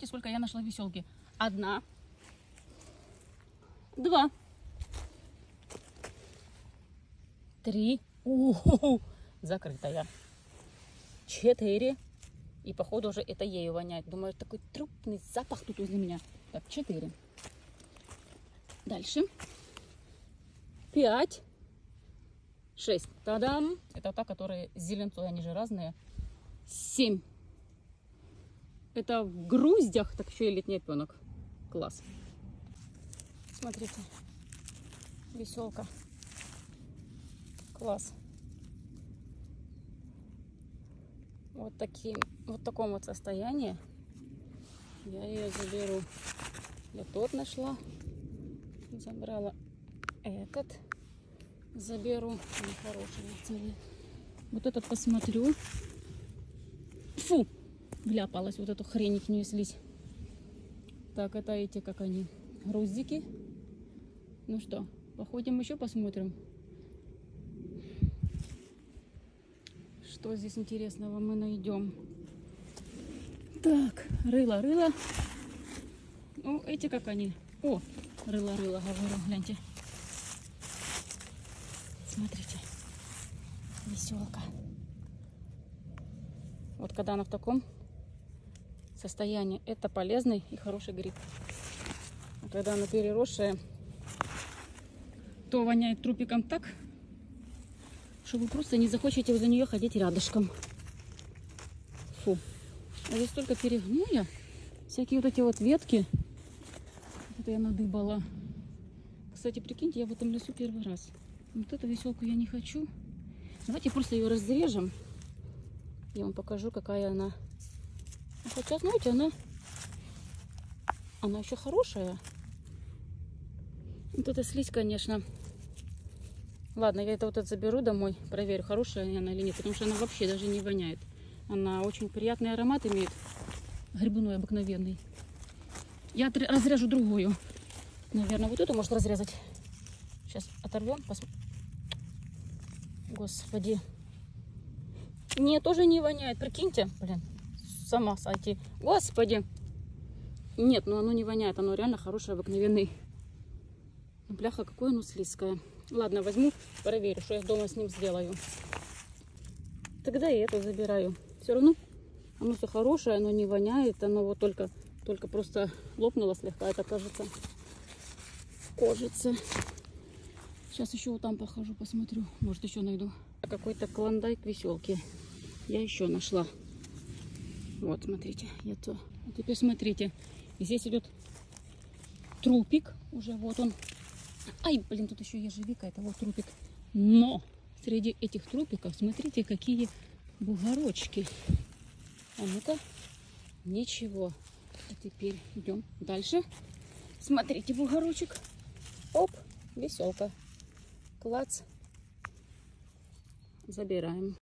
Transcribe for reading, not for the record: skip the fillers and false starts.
сколько я нашла веселки. 1, 2, 3. Закрытая. 4. И походу уже это ею воняет. Думаю, такой трупный запах тут возле меня. Так, 4. Дальше. 5. 6. Та-дам! Это та, которые с зеленцой, они же разные. 7. Это в груздях, так еще и летний опенок. Класс. Смотрите. Веселка. Класс. Вот в таком вот состоянии. Я ее заберу. Я тот нашла. Забрала этот. Заберу. Он хороший, целый. Вот этот посмотрю. Фу! Вляпалась. Вот эту хрень к ней слизь. Так, это эти, как они, груздики. Ну что, походим еще посмотрим. Что здесь интересного мы найдем. Так, рыло. Ну, эти как они. О, рыло, говорю, гляньте. Смотрите. Веселка. Вот когда она в таком состоянии, это полезный и хороший гриб. А когда она переросшая, то воняет трупиком так, что вы просто не захочете возле нее ходить рядышком. Фу. А здесь только перегнули. Всякие вот эти вот ветки. Это я надыбала. Кстати, прикиньте, я в этом лесу первый раз. Вот эту веселку я не хочу. Давайте просто ее разрежем. Я вам покажу, какая она. Хотя, знаете, она еще хорошая. Вот эта слизь, конечно. Ладно, я это вот заберу домой, проверю, хорошая она или нет, потому что она вообще даже не воняет. Она очень приятный аромат имеет, грибной обыкновенный. Я разрежу другую. Наверное, вот эту может разрезать. Сейчас оторвем. Господи. Не, тоже не воняет, прикиньте. Блин, сама сойти. Господи. Нет, ну оно не воняет, оно реально хорошее, обыкновенный. Бляха, какое оно слизкое. Ладно, возьму, проверю, что я дома с ним сделаю. Тогда и это забираю. Все равно оно все хорошее, оно не воняет. Оно вот только просто лопнуло слегка, это кажется. Кожица. Сейчас еще вот там похожу, посмотрю. Может, еще найду. Какой-то клондайк веселки. Я еще нашла. Вот, смотрите. А теперь смотрите. Здесь идет трупик. Уже вот он. Ай, блин, тут еще ежевика, это вот трупик. Но среди этих трупиков, смотрите, какие бугорочки. А ну-ка, ничего. А теперь идем дальше. Смотрите, бугорочек. Оп, веселка. Клац. Забираем.